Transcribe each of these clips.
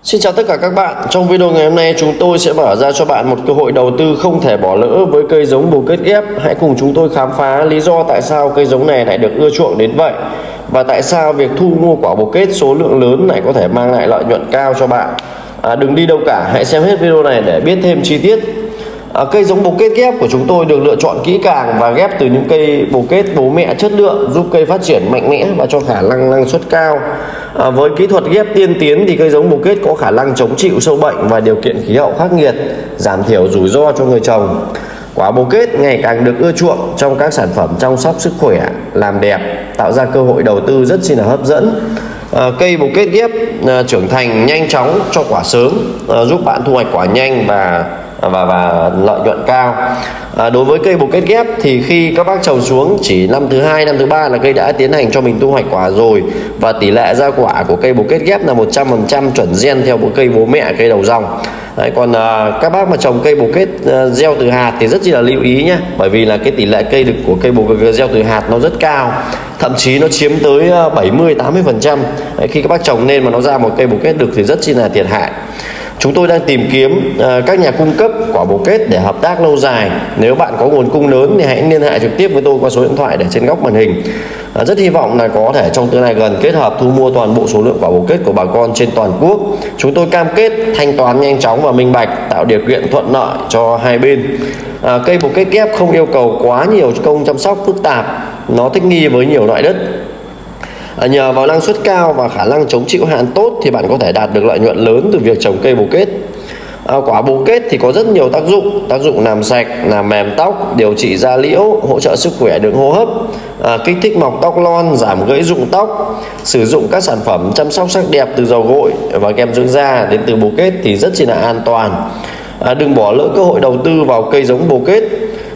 Xin chào tất cả các bạn. Trong video ngày hôm nay chúng tôi sẽ mở ra cho bạn một cơ hội đầu tư không thể bỏ lỡ với cây giống bồ kết ghép. Hãy cùng chúng tôi khám phá lý do tại sao cây giống này lại được ưa chuộng đến vậy và tại sao việc thu mua quả bồ kết số lượng lớn lại có thể mang lại lợi nhuận cao cho bạn. Đừng đi đâu cả, hãy xem hết video này để biết thêm chi tiết. Cây giống bồ kết ghép của chúng tôi được lựa chọn kỹ càng và ghép từ những cây bồ kết bố mẹ chất lượng, giúp cây phát triển mạnh mẽ và cho khả năng năng suất cao. Với kỹ thuật ghép tiên tiến thì cây giống bồ kết có khả năng chống chịu sâu bệnh và điều kiện khí hậu khắc nghiệt, giảm thiểu rủi ro cho người trồng. Quả bồ kết ngày càng được ưa chuộng trong các sản phẩm chăm sóc sức khỏe, làm đẹp, tạo ra cơ hội đầu tư rất là hấp dẫn. Cây bồ kết ghép trưởng thành nhanh chóng, cho quả sớm, giúp bạn thu hoạch quả nhanh và lợi nhuận cao. Đối với cây bồ kết ghép thì khi các bác trồng xuống chỉ năm thứ 2, năm thứ 3 là cây đã tiến hành cho mình thu hoạch quả rồi, và tỷ lệ ra quả của cây bồ kết ghép là 100% chuẩn gen theo cây bố mẹ, cây đầu dòng. Còn các bác mà trồng cây bồ kết gieo từ hạt thì rất là lưu ý nhé, bởi vì là cái tỷ lệ cây được của cây bồ kết gieo từ hạt nó rất cao, thậm chí nó chiếm tới 70-80%. Khi các bác trồng nên mà nó ra một cây bồ kết được thì rất là thiệt hại. Chúng tôi đang tìm kiếm các nhà cung cấp quả bồ kết để hợp tác lâu dài. Nếu bạn có nguồn cung lớn thì hãy liên hệ trực tiếp với tôi qua số điện thoại để trên góc màn hình. Rất hy vọng là có thể trong tương lai gần kết hợp thu mua toàn bộ số lượng quả bồ kết của bà con trên toàn quốc. Chúng tôi cam kết thanh toán nhanh chóng và minh bạch, tạo điều kiện thuận lợi cho hai bên. Cây bồ kết ghép không yêu cầu quá nhiều công chăm sóc phức tạp, nó thích nghi với nhiều loại đất. Nhờ vào năng suất cao và khả năng chống chịu hạn tốt thì bạn có thể đạt được lợi nhuận lớn từ việc trồng cây bồ kết. Quả bồ kết thì có rất nhiều tác dụng làm sạch, làm mềm tóc, điều trị da liễu, hỗ trợ sức khỏe đường hô hấp, kích thích mọc tóc lon, giảm gãy rụng tóc. Sử dụng các sản phẩm chăm sóc sắc đẹp từ dầu gội và kem dưỡng da đến từ bồ kết thì rất là an toàn. Đừng bỏ lỡ cơ hội đầu tư vào cây giống bồ kết.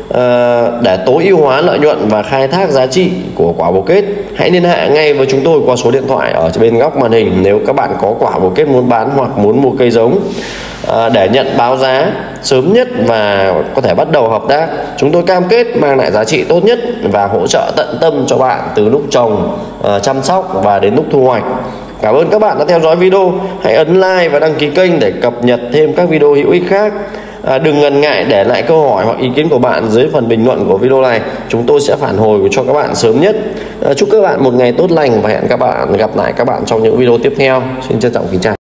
Để tối ưu hóa lợi nhuận và khai thác giá trị của quả bồ kết, hãy liên hệ ngay với chúng tôi qua số điện thoại ở bên góc màn hình nếu các bạn có quả bồ kết muốn bán hoặc muốn mua cây giống, để nhận báo giá sớm nhất và có thể bắt đầu hợp tác. Chúng tôi cam kết mang lại giá trị tốt nhất và hỗ trợ tận tâm cho bạn từ lúc trồng, chăm sóc và đến lúc thu hoạch. Cảm ơn các bạn đã theo dõi video. Hãy ấn like và đăng ký kênh để cập nhật thêm các video hữu ích khác. Đừng ngần ngại để lại câu hỏi hoặc ý kiến của bạn dưới phần bình luận của video này. Chúng tôi sẽ phản hồi cho các bạn sớm nhất. Chúc các bạn một ngày tốt lành và hẹn gặp lại các bạn trong những video tiếp theo. Xin trân trọng kính chào.